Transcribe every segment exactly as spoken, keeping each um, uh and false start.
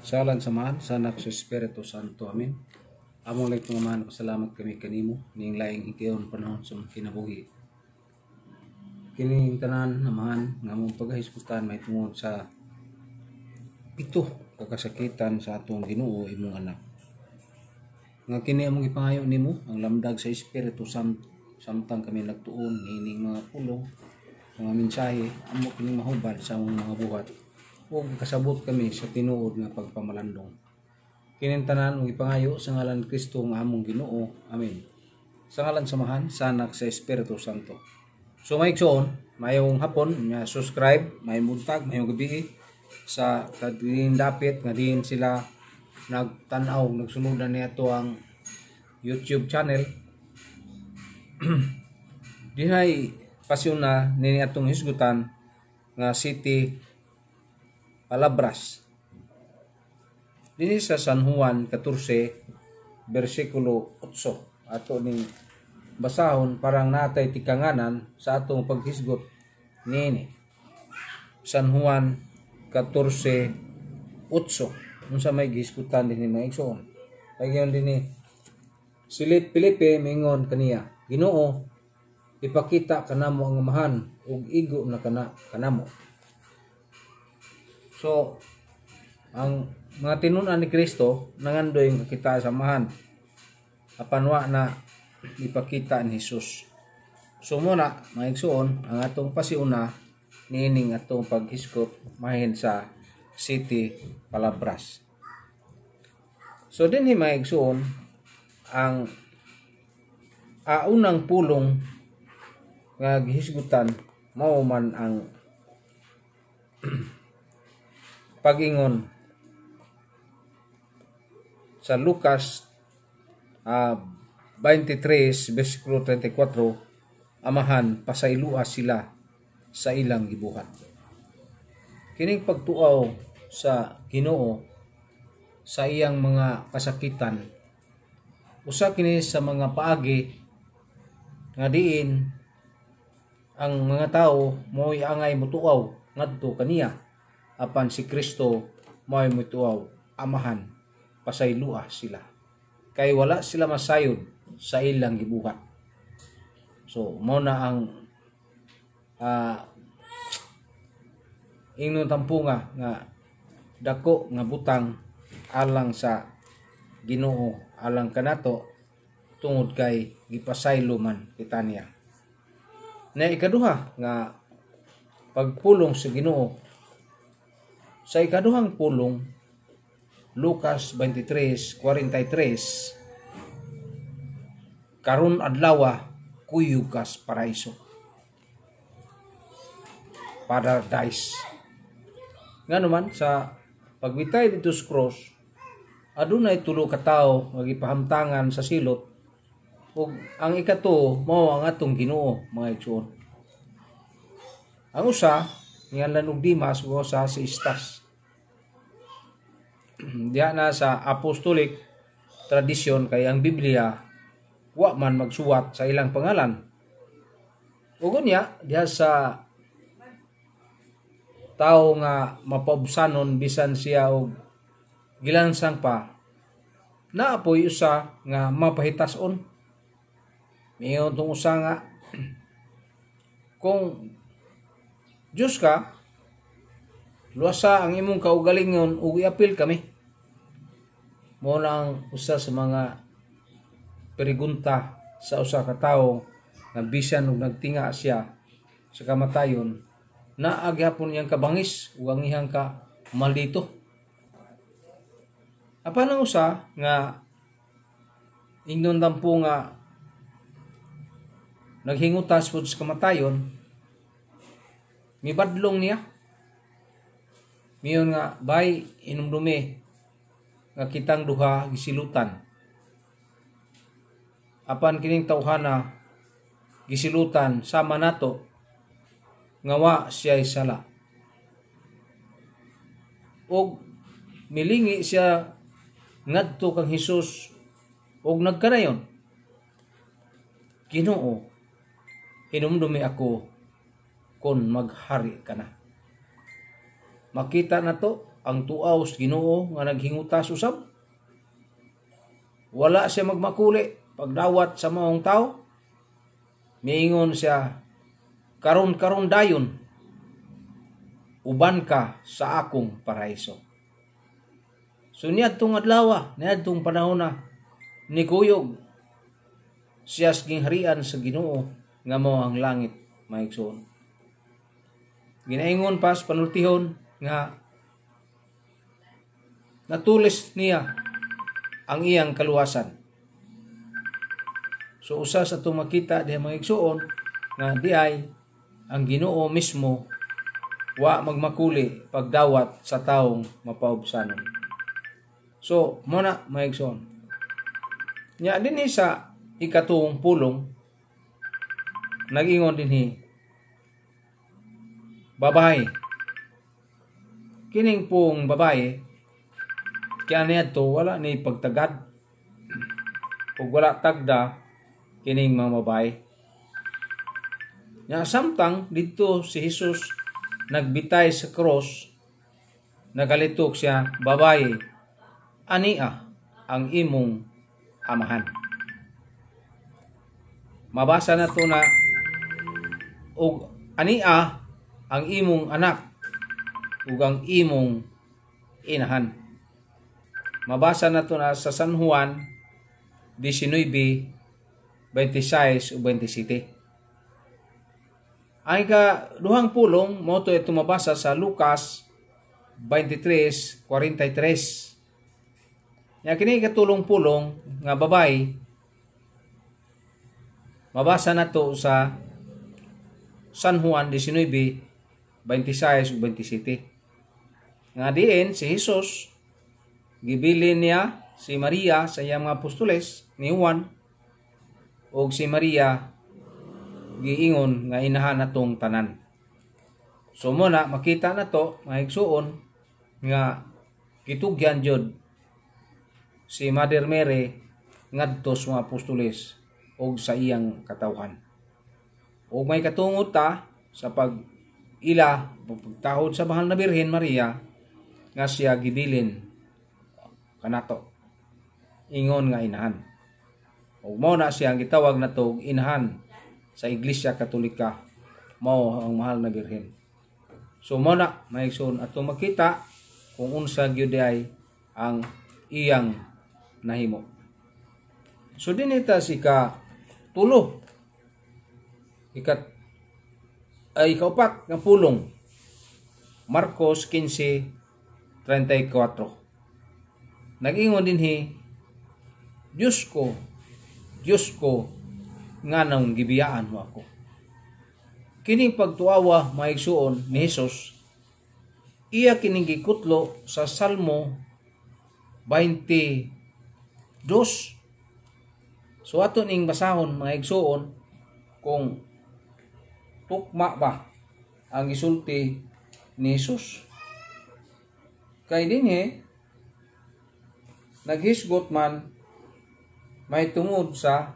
Sa ngalan samahan sa anak sa Espiritu Santo. Amen. Among like mga man, pasalamat kami kanimo ning laing higayon panahon sa mga kinabuhi. Kining tanan namahan nga among paghisgutan may tungod sa pito kakasakitan sa atong Ginoo imong anak. Nga kini among ipangayo nimo ang lamdag sa Espiritu Santo samtang kami nagtuon nining mga pulong mga mensahe amo kining mahubad sa among mga buhat. Ug kasabot kami sa tinuod nga pagpamalandong. Kining tanan ug ipangayo sa ngalan ni Kristo nga among Ginoo. Amen. Sa ngalan samahan sa anak sa Espiritu Santo. So may igsoon, mayong hapon nga subscribe, may buntag, mayong gabi sa kadin dapit nga din sila nagtan-aw, nagsunudan niadto ang YouTube channel. Dinay pasyon na nini atong hisgutan nga City Palabras. Dini sa San Juan fourteen bersikulo eight ato ning basahon parang natay tikanganan sa atong paghisgot nini. San Juan fourteen eight. Unsa may gisgutan dinhi mga igsoon. Pagyon dinhi Silip Filipe mingon kaniya, Ginoo, ipakita kanamo ang amahan ug igo na kana kanamo. So, ang mga tinunan ni Kristo nangandoy nga kita samahan. Apanwa na ipakita ni Jesus. So muna, mga igsoon, ang atong pasiuna niining atong paghisgot mahin sa City Palabras. So dinhi mga igsoon, ang aunang pulong nga gihisgutan mao man ang pagingon sa Lucas uh, twenty-three bersikulo thirty-four, amahan pasaylua sila sa ilang gibuhat. Kining pagtuaw sa Ginoo sa iyang mga kasakitan usa kini sa mga paagi nga diin ang mga tao mo'y angay mutuaw ngadto kaniya apan si Kristo mo'y mutuaw amahan pasaylua sila kay wala sila masayod sa ilang gibuhat. So mao na ang uh, ingnon tampunga nga dako nga butang alang sa Ginoo alang kanato tungod kay gipasaylo man kita niya. Na ikaduha nga pagpulong sa Ginoo. Sa ikaduhang pulong Lucas twenty-three forty-three, karon adlaw kuyog kas paraiso. Paradise. Nga naman sa pagbitay dito sa cross, adunay tulo ka tawo nga gipahamtangan sa silot ug ang ikato mao ang atong Ginoo mga igsoon. Ang usa ngalan og Dimas ug usa si Istas. Diya na sa apostolic tradisyon kay ang Biblia wa man magsuwat sa ilang pangalan. Ug unya diya sa tao nga mapaubsanon bisan siya og gilansang pa naapoy usa nga mapahitason. Miyon tong usa nga kung Diyos ka, luwasa ang imong kaugalingon ug iapil kami. Mo lang usa sa mga perigunta sa usa ka tawo nga bisan og nagtinga siya sa kamatayon, naa gyapon iyang kabangis ug ang iyang ka maldito. Apan ang usa nga ingnon dampo nga naghingutas pud sa kamatayon, mibadlong niya. Miyon nga bay inumdumi nga kitang duha gisilutan. Apan kining tawhana gisilutan sama nato nga wa siya'y sala. Og milingi siya ngadto kang Hesus og nagkanayon, Ginoo, hinumdumi ako kon maghari ka na. Makita na to ang tuaw sa Ginoo nga naghingutas usab. Wala siya magmakuli pagdawat sa maong tao. Miingon siya, karon-karon dayon, uban ka sa akong paraiso. So niadtong adlaw, niadtong panahon na nikuyog siya sa gingharian sa Ginoo nga mao ang langit maigsoon. Ginaingon pa sa panultihon nga natulis niya ang iyang kaluwasan. So usa sa itong makita diha mga igsoon nga di ay ang Ginoo mismo wa magmakuli pagdawat sa taong mapaubsanon. So muna mga igsoon. Nya dinhi sa ikatuong pulong nag-ingon dinhi babae. Kining pong babae kaya niadto wala ni pagtagad ug wala tagda kining mga babae. Nya samtang dito si Jesus nagbitay sa cross, nagalitok siya, babae, ania ang imong amahan. Mabasa na to na ug ania ang imong anak ug ang imong inahan. Mabasa na to na sa San Juan nineteen, twenty-six o twenty-seven. Ang ikaduhang pulong mo to ito mabasa sa Lucas twenty-three forty-three. Nya kini katulong pulong nga babay mabasa na to sa San Juan nineteen, twenty-six o twenty-seven. Nga diin si Jesus gibilin niya si Maria sa iyang mga apostoles ni Juan ug si Maria giingon nga inahan natong tanan. So muna makita na to mga igsuon nga gitugyan jud si Mother Mary ngadto sa mga apostoles ug sa iyang katawhan. Ug may katungod ta sa pag ila pagtahod sa mahal na Birhen Maria nga siya gibilin kanato ingon nga inahan. Ug mao na siya ang gitawag nato inahan sa Iglesia Katolika, mao ang mahal na Birhen. So mao na maigsoon ato makita kung unsa gyud ay ang iyang nahimo. So dinita si ka tulo ikat ay kaupat nga pulong Marcos fifteen thirty-four. Nag-ingon dinhi, Diyos ko, Diyos ko, nga nang gibiyaan mo ako. Kining pagtuawa maigsuon ni Jesus, iya kining gikutlo sa Salmo twenty-two. So ato ning basahon maigsuon kung tukma ba ang gisulti ni Jesus. Kay dinhi naghisgot man may tungod sa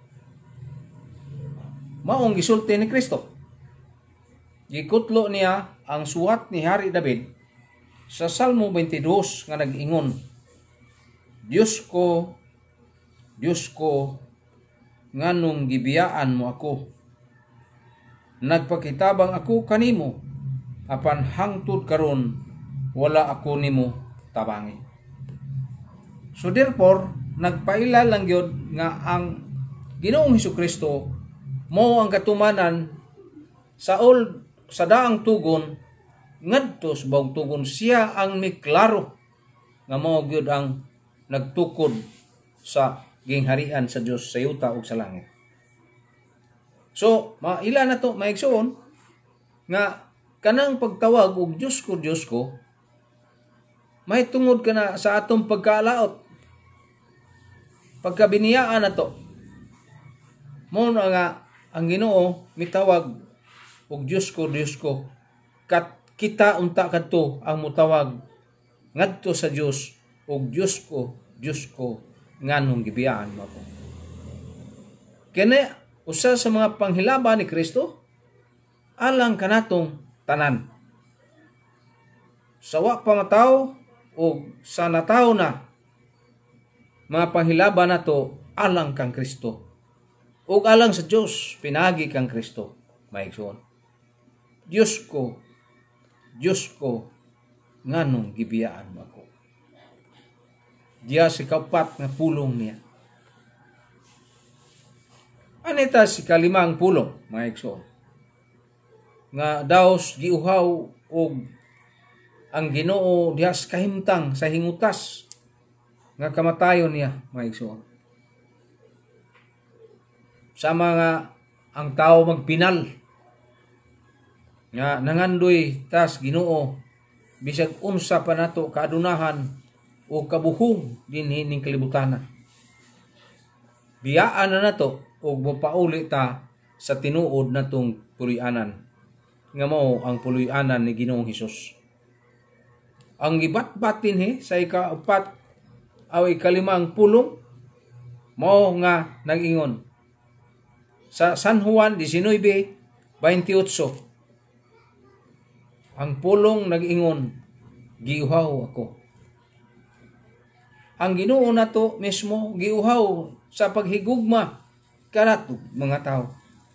maong gisulti ni Kristo. Gikutlo niya ang suwat ni Hari David sa Salmo twenty-two nga nag-ingon, Diyos ko, Diyos ko, nganong gibiyaan mo ako. Nagpakitabang ako kanimo, apan hangtod karon wala ako nimo tabangi. So therefore, nagpaila lang yun nga ang Ginoong Hesukristo mo ang katumanan sa old sa daang tugon ngadto sa bawang tugon siya ang miklaro nga mao gyud ang nagtukod sa gingharian sa Dios sa yuta ug sa langit. So, maila na to maigsuon nga kanang pagtawag og Dios ko Dios ko may tungod ka na sa atong pagkaalaot. Pagkabiniyaan na to, mo na nga ang Ginoo mitawag og Dios ko Dios ko kat kita unta kadto ang mutawag ngadto sa Dios og Dios ko Dios ko nganong gibiyaan mo ako. Kene usa sa mga panghilaba ni Kristo alang kanatong tanan. sawa pa mataw o sa nataw na mga panghilaban nato alang kang Kristo o alang sa Dios pinagi kang Kristo. Maigsoon, Diyos ko, Diyos ko, nganong gibiyaan mo ako. Diya si kaupat nga pulong niya. Anita si kalimang pulong, maigsoon, nga daos giuhaw og ang Ginoo diha sa kahimtang sa hingutas nga kamatayon niya, maigsoon. Sa mga ang tao magpinal nga nangandoy tas Ginoo bisag unsa pa nato kaadunahan o kabuhong dinhi ning kalibutan. Biyaan na nato og mopauli ta sa tinuod natong puloy-anan nga mao ang puloy-anan ni Ginoong Hesus. Ang gibat-bat dinhi sa ikaapat aw ikalimang pulong mao nga nag-ingon sa San Juan nineteen twenty-eight. Ang pulong nag-ingon, giuhaw ako. Ang Ginoo nato mismo giuhaw sa paghigugma kanato mga tao.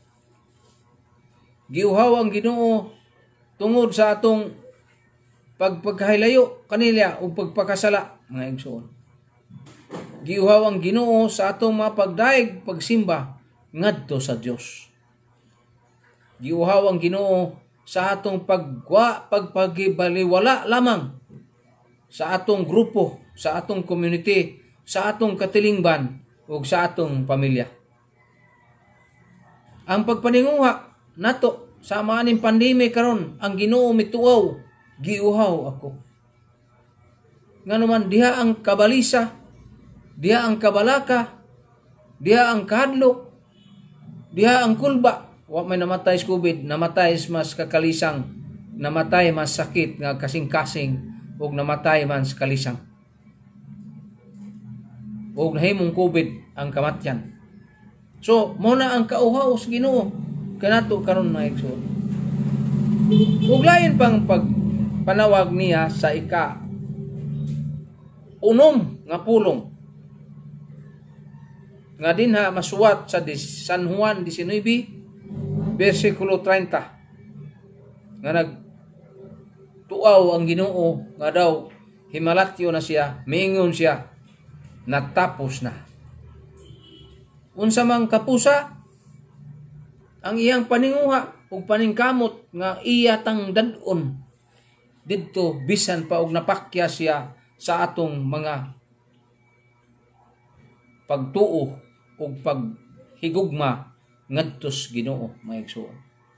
Giuhaw ang Ginoo tungod sa atong pagpagkahilayo kanila o pagpakasala, mga igsoon. Giuhaw ang Ginoo sa atong mga pagdaig pagsimba ngadto sa Dios. Giuhaw ang Ginoo sa atong pagwa pagpagibaliwala lamang sa atong grupo, sa atong community, sa atong katilingban ug sa atong pamilya. Ang pagpaninguha nato sa maaning pandemic karon, ang Ginoo mituaw, giuhaw ako. Nganuman diha ang kabalisa, diha ang kabalaka, diha ang kahadlok, diha ang kulba. Wa may namatay sa COVID, namatay mas kakalisang, namatay mas sakit nga kasing-kasing, ug namatay man sa kalisang. Ug nahimong COVID ang kamatyan. So, muna ang kauhaw sa Ginoo kanato karon mga igsoon. Ug lain pang pagpanawag niya sa ika unom nga pulong nga dinha masuwat sa San Juan nineteen versikulo thirty nga nagtuaw ang Ginoo nga daw himalatyo na siya, miingon siya, natapos na. Unsa mang kapusa ang iyang paninguha ug paningkamot nga iya tang dad-on didto bisan pa og napakya siya sa atong mga pagtuo ug paghigugma ngadtos Ginoo, mga igsoon.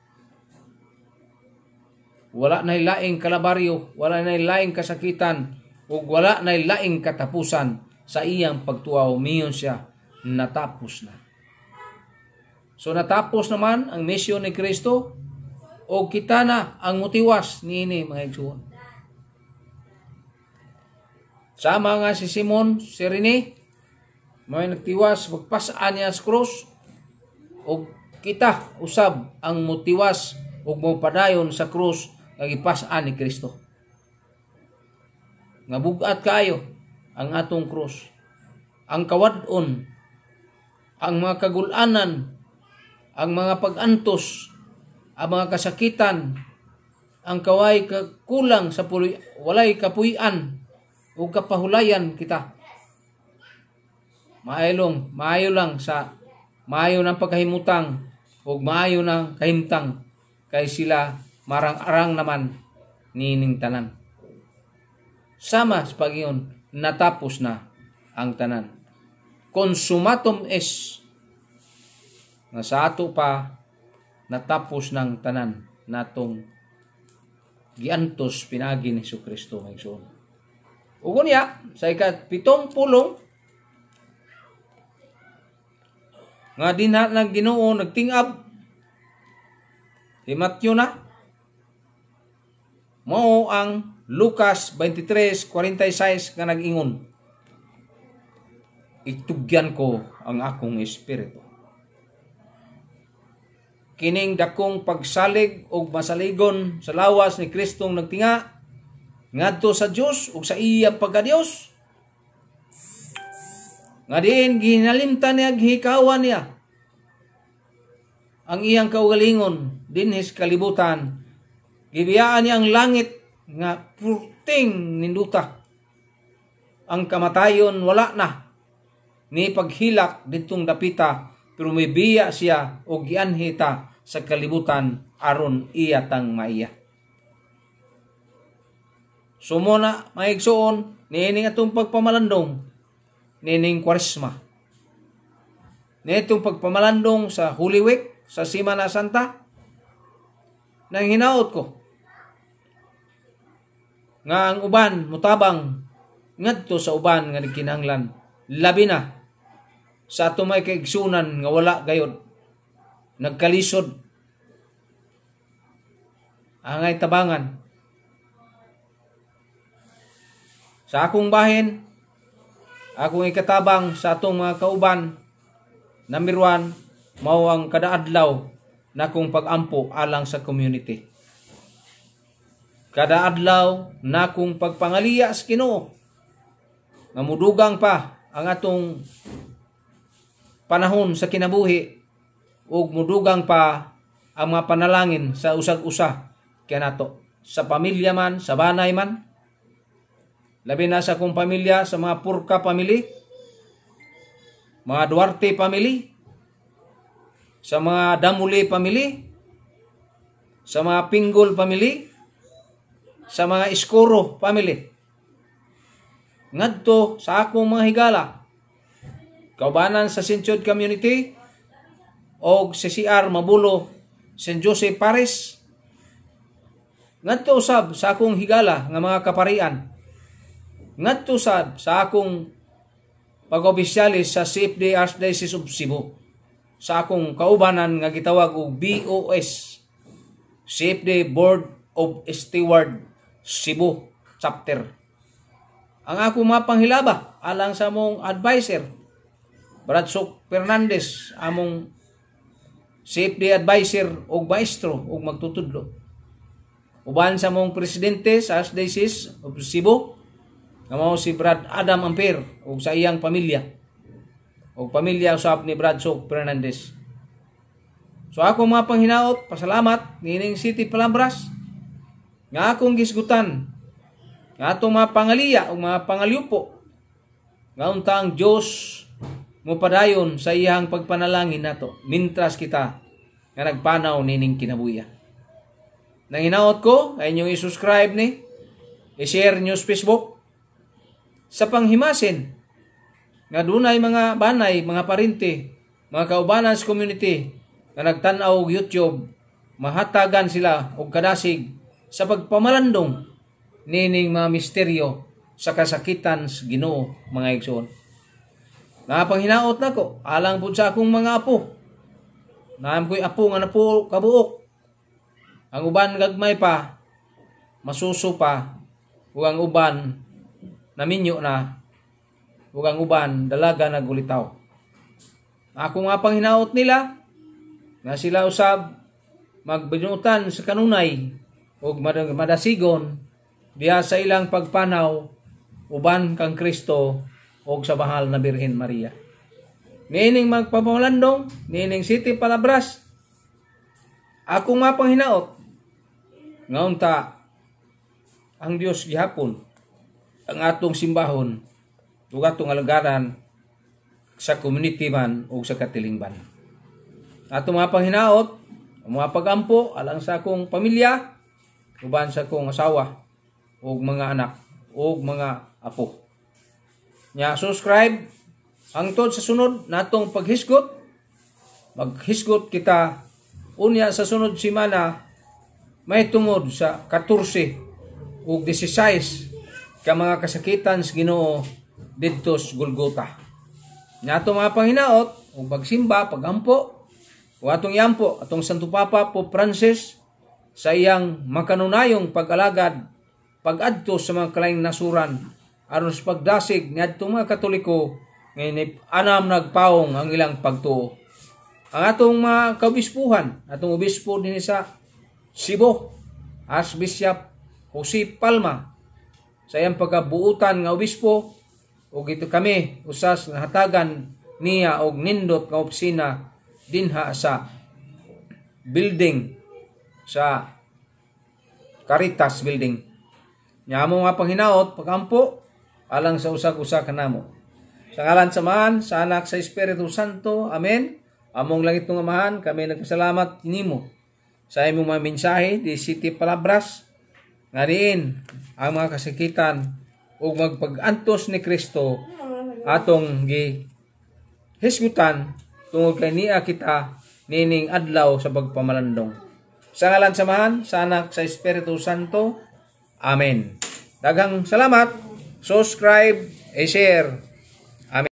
Wala nay laing kalabaryo, wala nay laing kasakitan, ug wala nay laing katapusan sa iyang pagtuaw. Miyon siya, natapos na. So natapos naman ang misyon ni Kristo o kita na ang mutiwas niini, mga igsoon. Sama nga si Simon, si Rene, may nagtiwas, magpasaan niya sa krus, o kita usab ang mutiwas o mopadayon sa krus nga gipasaan ni Kristo. Nga bugat kayo ang atong krus. Ang kawad-on, ang mga kagulanan, ang mga pag-antos, ang mga kasakitan, ang kaway kulang sa puloy, walay kapuy-an o kapahulayan kita. Maayong, maayo lang sa maayo ng pagkahimutang o maayo ng kahimtang kay sila marang-arang naman nining tanan. Sama sa pagyon, natapos na ang tanan. Consumatum es, na sa ato pa natapos ng tanan natong giantos pinagi ni Jesucristo, mga igsoon. Ug unya sa ikapitong pulong nga dinha ng Ginoo nagtingab, himatyo na mao ang Lucas twenty-three forty-six nga nag-ingon, itugyan ko ang akong espiritu. Kining dakong pagsalig o masaligon sa lawas ni Kristong nagtinga, ngadto sa Dios ug sa iyang pagka-Dios. Nga diin ginalimtan niya, gihikawan niya ang iyang kaugalingon dinhi sa kalibutan. Gibiyaan niya ang langit nga purting ninduta. Ang kamatayon wala na, ni paghilak ditong dapita, pero may biya siya o gianhita sa kalibutan aron iya tang maiya. Sumo na maigsoon niining atong pagpamalandong nining Kwaresma. Nitong pagpamalandong sa Holy Week, sa Semana Santa, nang hinaot ko nga ang uban mutabang ngadto sa uban nga kinahanglan, labi na sa ato may kaigsunan nga wala gayod nagkalisod angay tabangan. Sa akong bahin, akong ikatabang sa atong mga kauban, number one, mao ang kadaadlaw na kong pag-ampo alang sa community. Kadaadlaw na kong pagpangaliya sa Ginoo nga mudugang pa ang atong panahon sa kinabuhi ug mudugang pa ang mga panalangin sa usag-usa kanato sa pamilya man, sa banay man, labi na sa akong pamilya, sa mga Purka family, mga Duarte family, sa mga Damuli family, sa mga Pinggol family, sa mga Iskoro family. Ngadto sa akong mga higala, kaubanan sa Saint Jude Community o sa C R Mabulo, Saint Joseph Paris. Ngadto usab sa akong higala nga mga kaparian. Ngadto sad sa akong pag-obisyalis sa C F D Archdiocese of Cebu, sa akong kaubanan nga gitawag og B O S, C F D Board of Steward Cebu Chapter. Ang akong mapanghilaba alang sa among advisor, Bradsok Fernandez, among C F D advisor og maestro og magtutudlo. Uban sa among presidente sa Archdiocese of Cebu, nga mao si Brad Adam Ampere ug sa iyang pamilya ug pamilya usab ni Bradsok Fernandez. So ako mga panghinaot, pasalamat nining City Palabras nga akong gisgutan nga atong mga pangaliya ug mga pangalyupo nga unta ang Dios mupadayon sa iyang pagpanalangin nato mintras kita nga nagpanaw nining kinabuya. Nang hinaot ko ay inyong i-subscribe ni, i-share nyo sa Facebook. Sa panghimasin, nga dunay mga banay, mga parinti, mga kaubanan sa community, nga nagtanaw og YouTube, mahatagan sila og kadasig sa pagpamalandong nining mga misteryo sa kasakitan sa Ginoo, mga igsoon. Nga panghinaot nako, alang pud sa akong mga apo. Naam ko'y apo nga napo kabuok. Ang uban gagmay pa, masuso pa, ug ang uban naminyo na, ug ang uban dalaga nagulitaw. Ako nga panghinaot nila, nga sila usab magbinutan sa kanunay, ug madasigon, diha sa ilang pagpanaw, uban kang Kristo, ug sa bahal na Birhen Maria. Nining magpamalandong, nining City Palabras, ako nga panghinaot, nga unta ang Dios gihapon ang atong simbahon ug atong alagaran sa community man o sa katilingban. Atong mga panghinaot, mga pagampo alang sa akong pamilya, uban sa akong asawa ug mga anak ug mga apo. Nya subscribe hangtod sa sunod natong paghisgot. Maghisgot kita unya sa sunod semana may tungod sa fourteen ug sixteen ka mga kasakitan sa Ginoo didto sa Golgota. Nato mga panghinaot ug pagsimba, pagampo, ug atong yampo atong Santo Papa Pope Francis sa iyang makanunayong pag-alagad pag-adto sa mga kalaing nasuran aron sa pagdasig ngadto mga Katoliko ngayon anam nagpaong ang ilang pagtuo. Ang atong mga kaobispuhan, atong obispo din sa Cebu, Archbishop Jose Palma, sa iyang pagkabuutan nga obispo ug ito kami usas nga hatagan niya og nindot nga opisina dinha sa building sa Caritas Building. Nya amo nga panghinaot pagampo alang sa usag-usa kanamo. Sa ngalan sa Amahan, sa Anak, sa Espiritu Santo. Amen. Among langit ng Amahan, kami nagpasalamat nimo sa imong mga mensahe di City Palabras nga diin ang mga kasakitan ug magpag-antos ni Kristo atong gi hisgutan tungod kay niya kita nining adlaw sa pagpamalandong. Sa ngalan sa Amahan, sa Anak, sa Espiritu Santo. Amen. Daghang salamat. Subscribe, i-share.